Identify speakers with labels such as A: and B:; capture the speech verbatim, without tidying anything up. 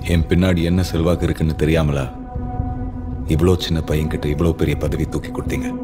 A: என் பின்னாடி என்ன செல்வாக்கு இருக்குன்னு தெரியாமலா இவ்வளோ சின்ன பையன்கிட்ட இவ்வளோ பெரிய பதவி தூக்கி கொடுத்தீங்க?